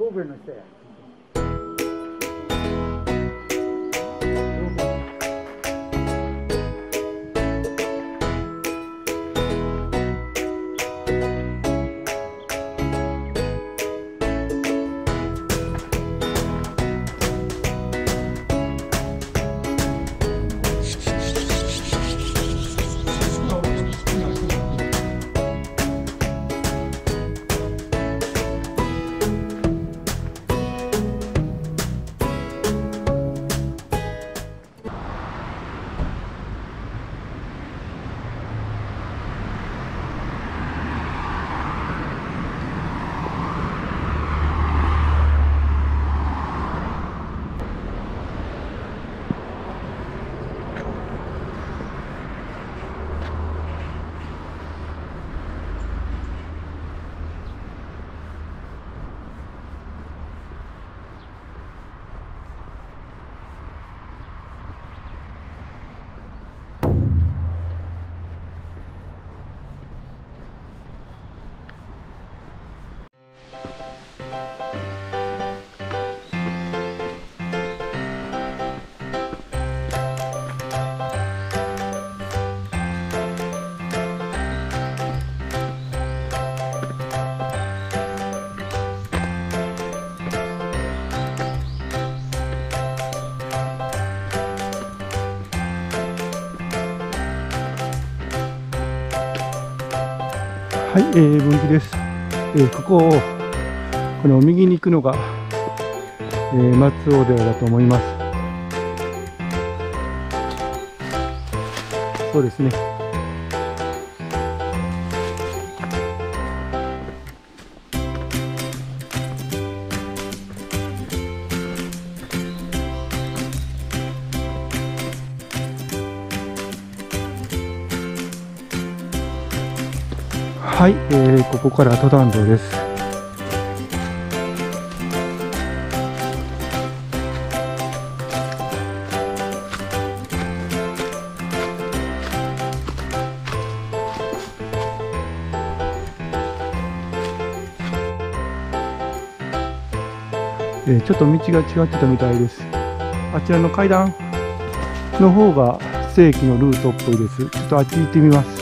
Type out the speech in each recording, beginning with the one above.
神戸の人や。 はい、分岐です。この右に行くのが、松尾寺だと思います。そうですね。はい、ここから登山道です。ちょっと道が違ってたみたいです。あちらの階段の方が正規のルートっぽいです。ちょっとあっち行ってみます。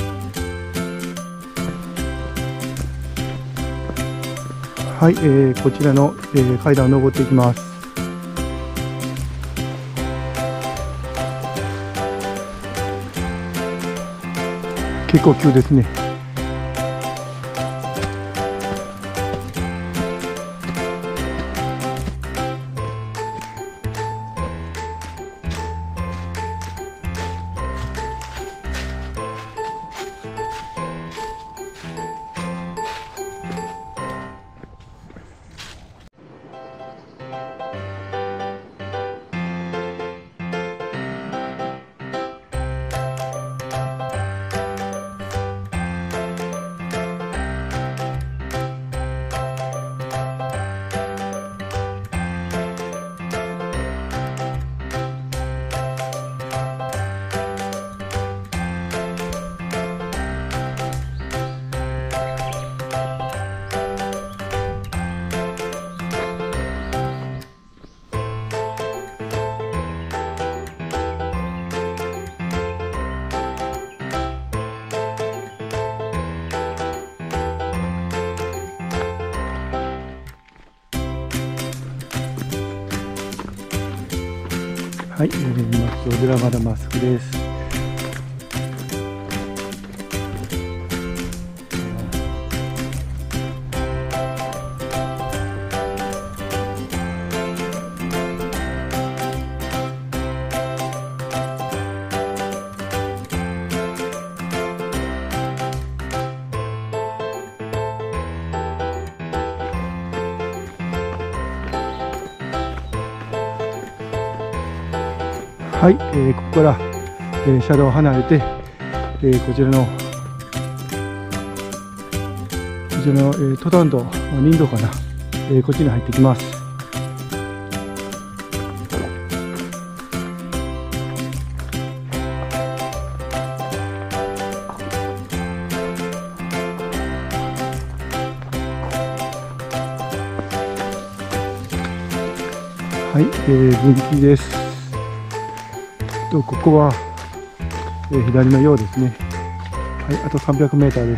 はい、こちらの、階段を登っていきます。結構急ですね。はい、松尾寺まだまっすぐです。はい、ここから、車道を離れて、こちらの登山道、林道かな、こっちに入ってきます。 はい、分岐です。ここは、左のようですね。はい、あと300メーターです。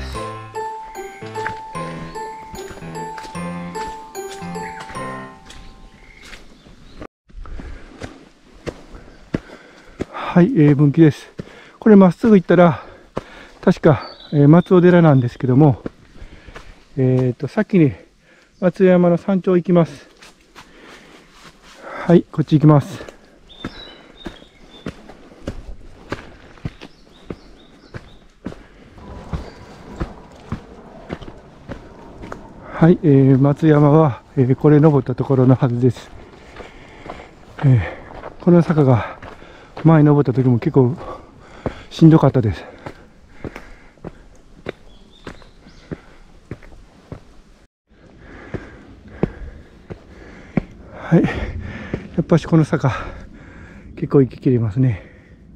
はい、分岐です。これまっすぐ行ったら、確か、松尾寺なんですけども、先に松尾山の山頂行きます。はい、こっち行きます。はい、松山は、これ登ったところのはずです。この坂が前登った時も結構しんどかったです。はい、やっぱしこの坂結構行ききれますね。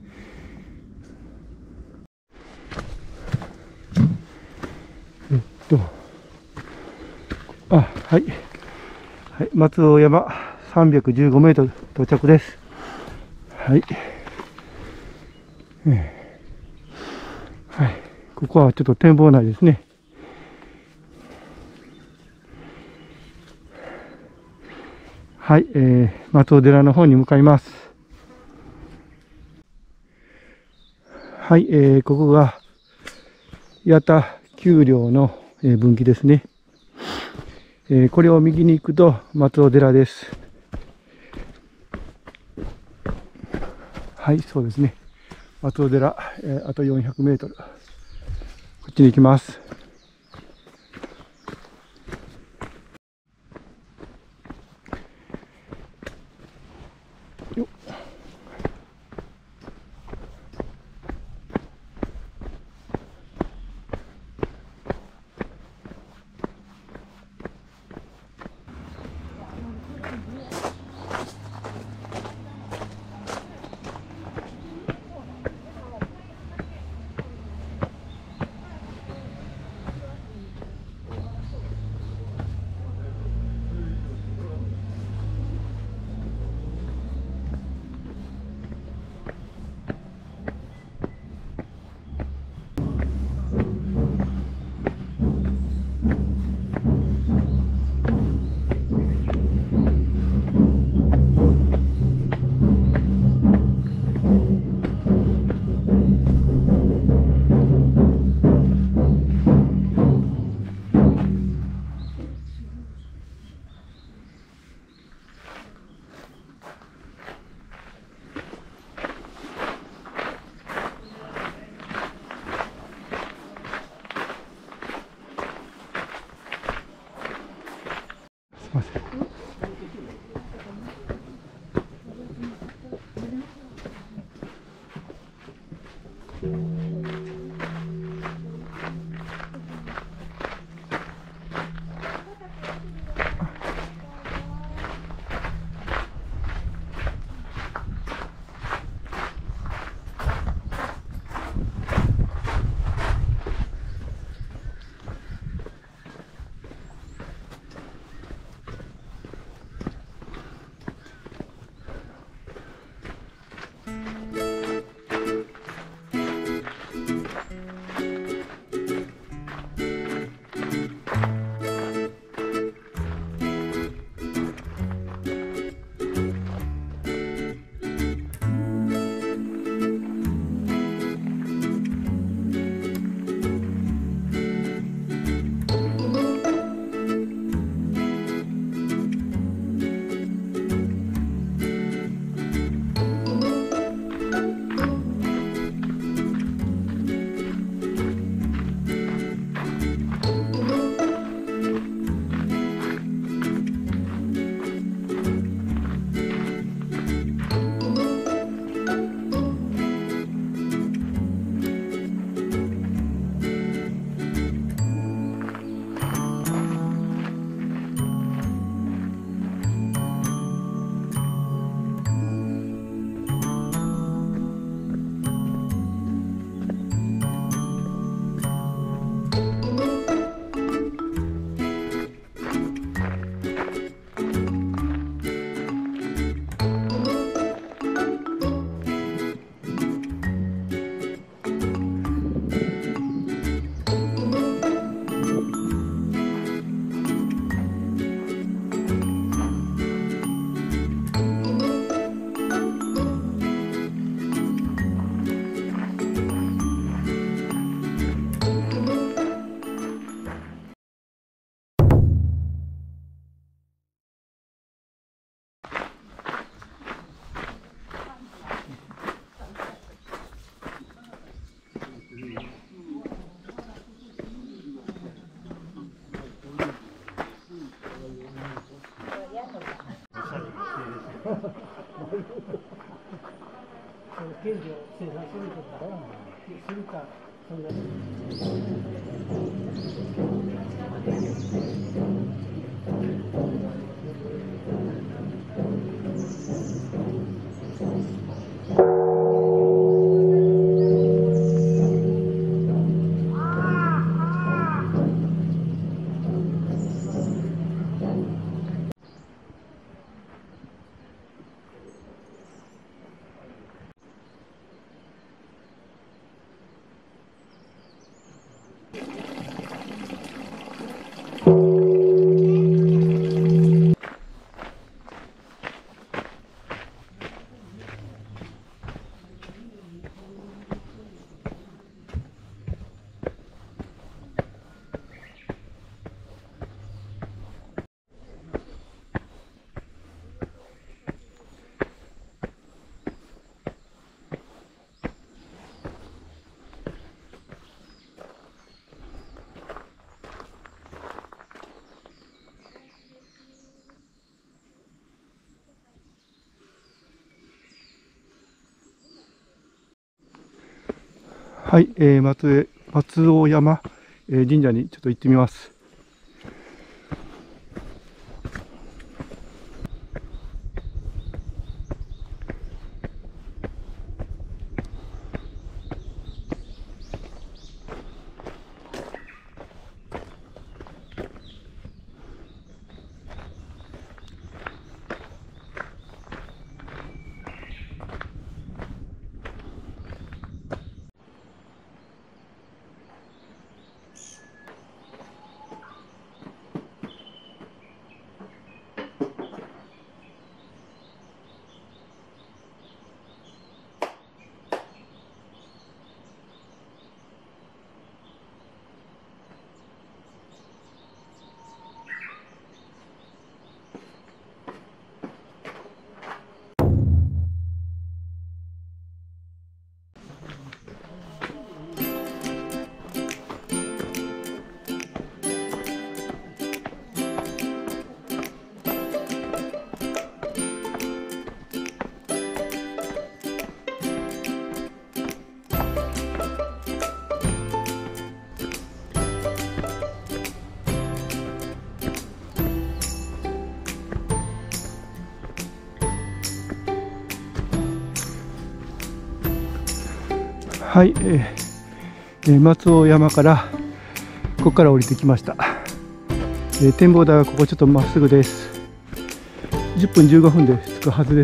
はい、はい、松尾山315メートル到着です。はい、はい、ここはちょっと展望内ですね。はい、松尾寺の方に向かいます。はい、ここが八田丘陵の、分岐ですね。これを右に行くと松尾寺です。はい、そうですね。松尾寺、あと400メートル。こっちに行きます。よっ。すいません。 刑事を生産するとか、するか、そんな。 はい、松尾山、神社にちょっと行ってみます。はい、松尾山からここから降りてきました。展望台はここちょっとまっすぐです。10分15分で着くはずです。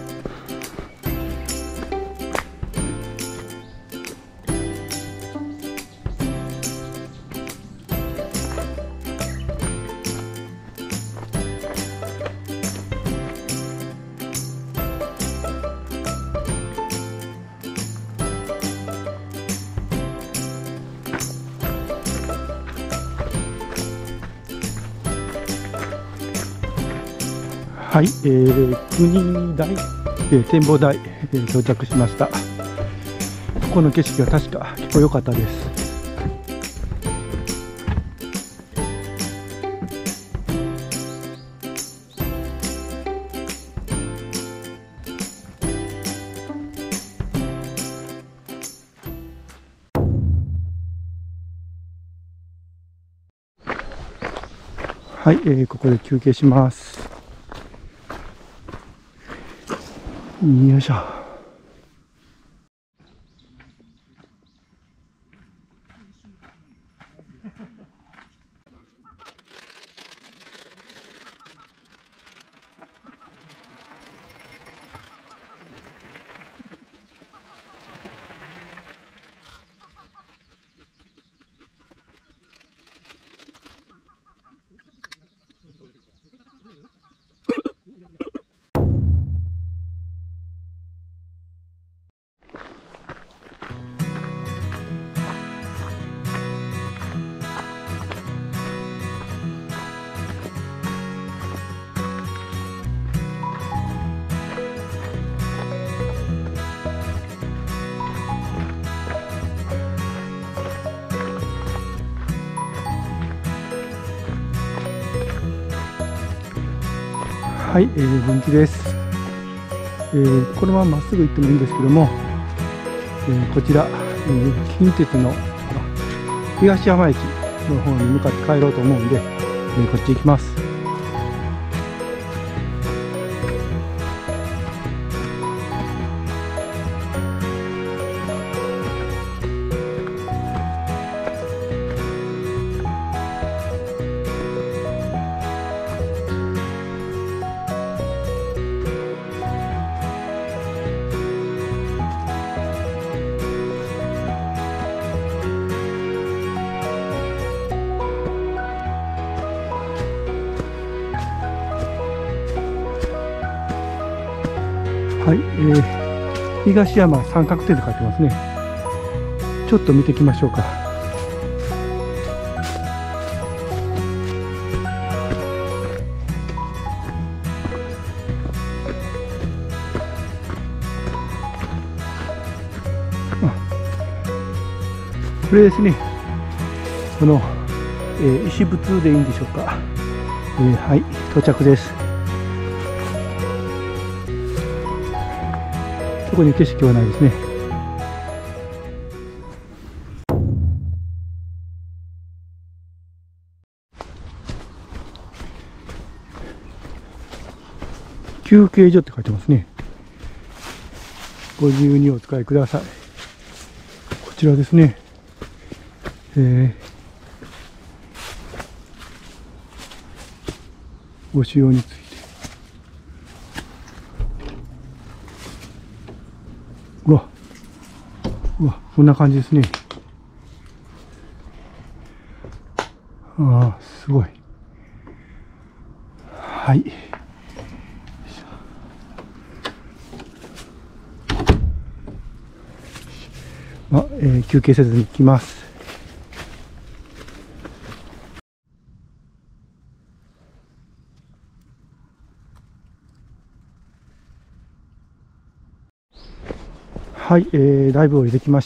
はい、国台、展望台、到着しました。ここの景色が確か結構良かったです。はい、ここで休憩します。よいしょ。 はい、分岐です。このまままっすぐ行ってもいいんですけども、こちら、近鉄の東山駅の方に向かって帰ろうと思うんで、こっち行きます。はい、東山三角点と書いてますね。ちょっと見ていきましょうか。これですね、この、石仏でいいんでしょうか。はい、到着です。そこに景色はないですね。休憩所って書いてますね。ご自由にお使いください。こちらですね。ご使用について。うわ、こんな感じですね。ああ、すごい。はい。休憩せずに行きます。はい、だいぶ降りてきました。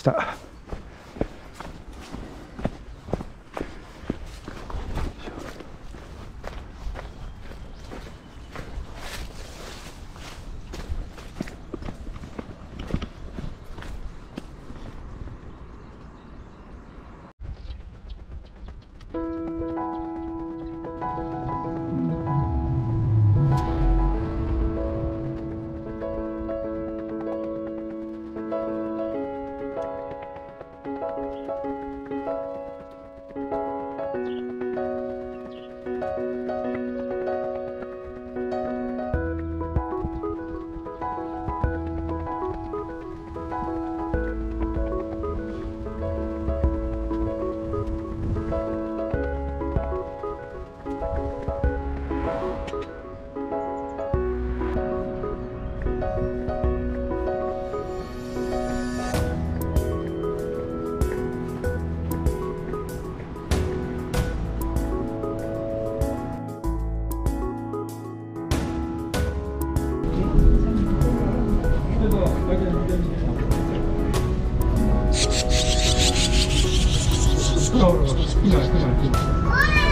今